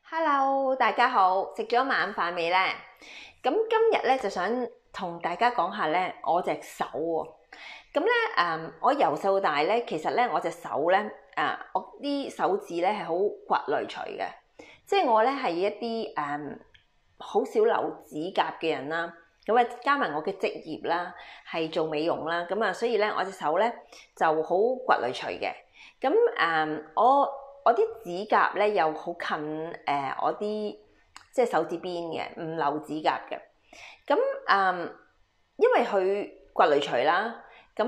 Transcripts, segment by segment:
Hello，大家好，食咗晚飯未呢？咁今日咧就想同大家講下咧我隻手喎。咁咧我由細到大咧，其實咧我隻手咧我啲手指咧係好骨累除嘅，即係我咧係一啲好少留指甲嘅人啦。咁啊加埋我嘅職業啦，係做美容啦，咁啊所以咧我隻手咧就好骨累除嘅。咁我啲指甲咧又好近我啲即係手指邊嘅，唔留指甲嘅。咁因為佢骨累除啦，咁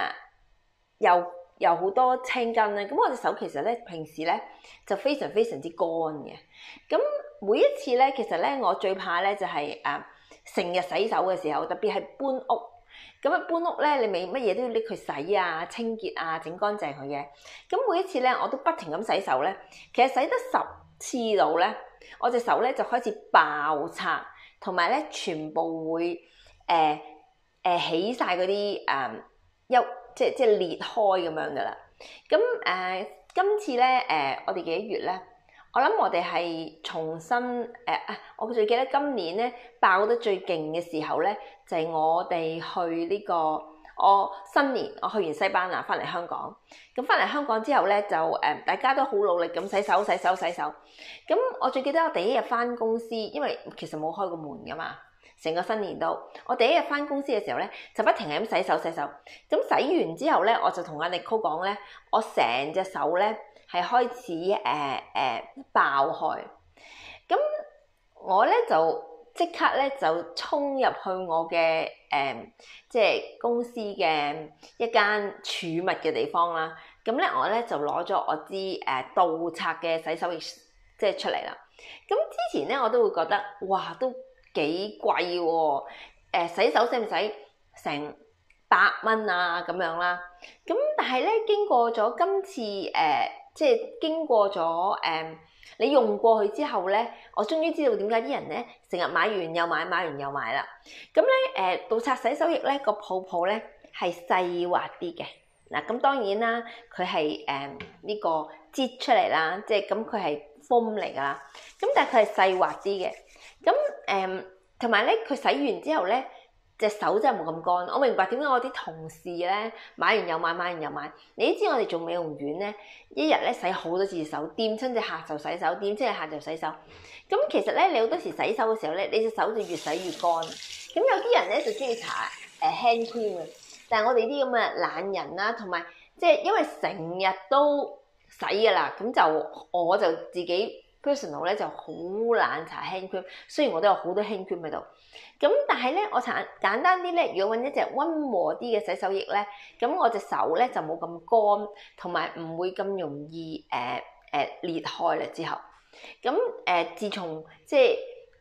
又好多青筋咧，咁我隻手其實咧平時咧就非常之乾嘅。咁每一次咧，其實咧我最怕咧就係成日洗手嘅時候，特別係搬屋。咁搬屋咧，你咪乜嘢都要拎佢洗啊、清潔啊、整乾淨佢嘅。咁每一次咧，我都不停咁洗手咧，其實洗得10次度咧，我隻手咧就開始爆擦，同埋咧全部會起晒嗰啲即係裂開咁樣噶啦。咁今次咧我哋幾月咧？我諗我哋係重新我最記得今年咧爆得最勁嘅時候咧，就係我哋去呢個我新年，我去完西班牙翻嚟香港。咁翻嚟香港之後咧，就大家都好努力咁洗手。咁我最記得我第一日翻公司，因為其實冇開過門噶嘛，成個新年都我第一日翻公司嘅時候咧，就不停係咁洗手。咁洗完之後咧，我就同阿 Nicole 講咧，我成隻手咧係開始爆開。咁我咧就即刻咧就衝入去我嘅即係公司嘅一間儲物嘅地方啦。咁咧我咧就攞咗我支盜賊嘅洗手液即係出嚟啦。咁之前咧我都會覺得哇都幾貴喎，洗手使唔使成100蚊啊咁樣啦。咁但係咧經過咗今次即係經過咗你用過去之後咧，我終於知道點解啲人咧成日買完又買，買完又買啦。咁咧盜賊洗手液咧個泡泡咧係細滑啲嘅。嗱咁當然啦，佢係呢個擠出嚟啦，即係咁佢係 foam 嚟噶啦。咁但係佢係細滑啲嘅。咁同埋咧佢洗完之後咧，隻手真係冇咁乾。我明白點解我啲同事咧買完又買，買完又買。你都知我哋做美容院咧，一日咧洗好多次手，掂親隻客就洗手，掂親隻客就洗手。咁其實咧，你好多時洗手嘅時候咧，你隻手就越洗越乾。咁有啲人咧就中意搽hand cream 嘅，但係我哋啲咁嘅懶人啦，同埋即係因為成日都洗㗎啦，咁就我就自己 personal 咧就好懶搽 hand cream。雖然我都有好多 hand cream 喺度。咁但係咧，我搽簡單啲咧，如果揾一隻溫和啲嘅洗手液咧，咁我隻手咧就冇咁乾，同埋唔會咁容易裂開啦。之後，咁自從即係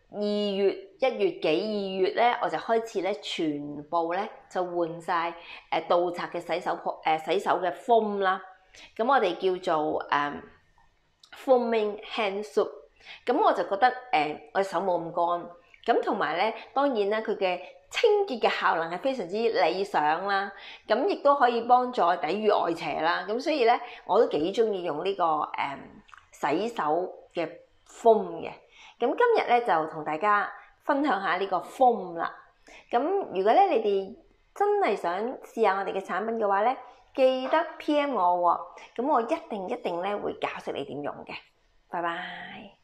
1月幾2月咧，我就開始咧全部咧就換晒盜賊嘅洗手嘅 foam 啦。咁我哋叫做foaming hand soap。咁我就覺得我隻手冇咁乾。咁同埋咧，當然啦，佢嘅清潔嘅效能係非常之理想啦。咁亦都可以幫助抵禦外邪啦。咁所以咧，我都幾中意用呢個洗手嘅 foam 嘅。咁今日咧就同大家分享下呢個 foam 啦。咁如果咧你哋真係想試下我哋嘅產品嘅話咧，記得 PM 我喎。咁我一定咧會教識你點用嘅。拜拜。